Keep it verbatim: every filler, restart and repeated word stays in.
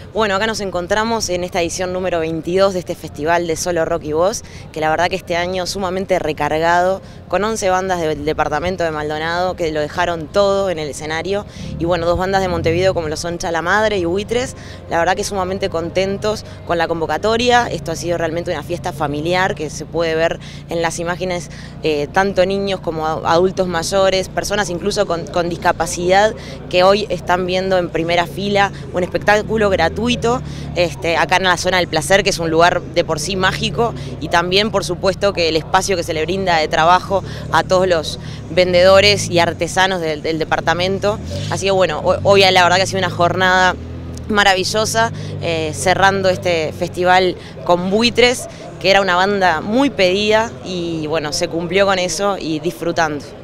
Bueno, acá nos encontramos en esta edición número veintidós de este festival de Solo Rock y Voz, que la verdad que este año sumamente recargado, con once bandas del departamento de Maldonado que lo dejaron todo en el escenario, y bueno, dos bandas de Montevideo como lo son Chala Madre y Buitres. La verdad que sumamente contentos con la convocatoria. Esto ha sido realmente una fiesta familiar que se puede ver en las imágenes, eh, tanto niños como adultos mayores, personas incluso con, con discapacidad que hoy están viendo en primera fila un espectáculo gratuito este, acá en la zona del placer, que es un lugar de por sí mágico, y también por supuesto que el espacio que se le brinda de trabajo a todos los vendedores y artesanos del, del departamento. Así que bueno, hoy la verdad que ha sido una jornada maravillosa, eh, cerrando este festival con Buitres, que era una banda muy pedida, y bueno, se cumplió con eso y disfrutando.